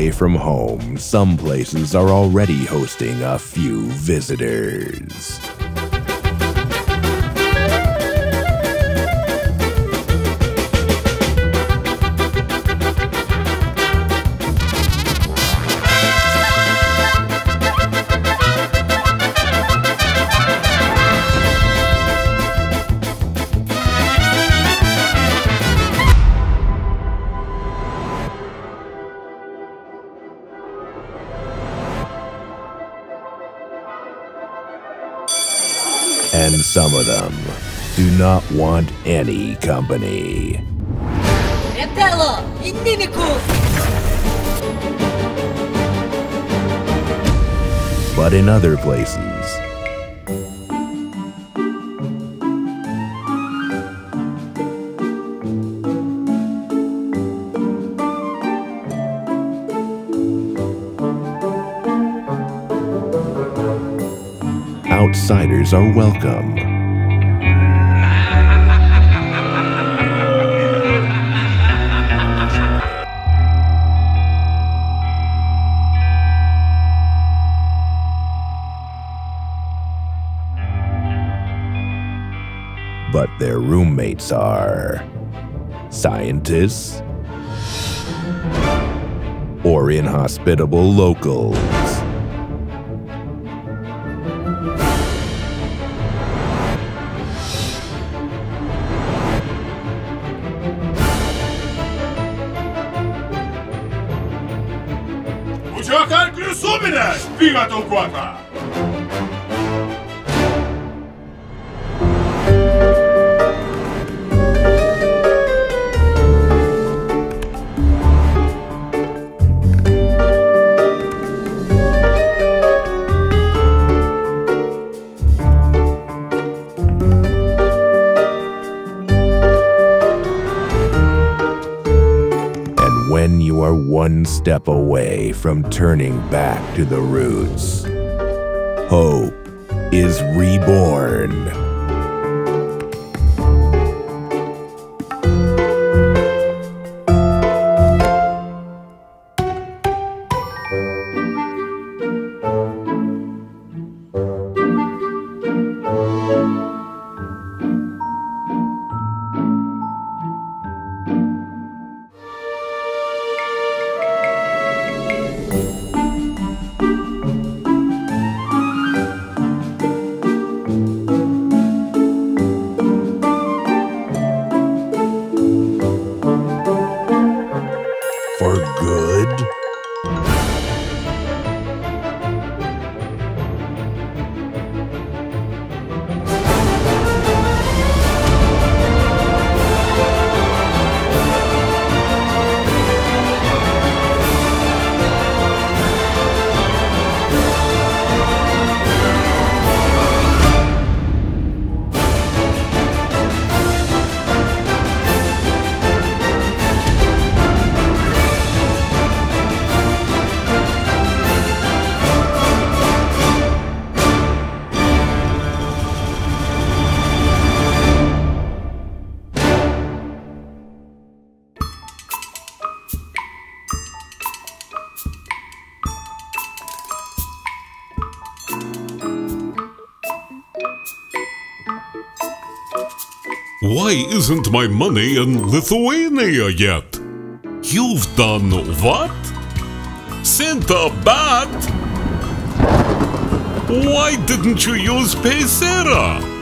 away from home, some places are already hosting a few visitors. And some of them do not want any company. But in other places, outsiders are welcome. But their roommates are scientists or inhospitable locals. When you are one step away from turning back to the roots, hope is reborn. For good? Why isn't my money in Lithuania yet? You've done what? Sent a bat? Why didn't you use Paysera?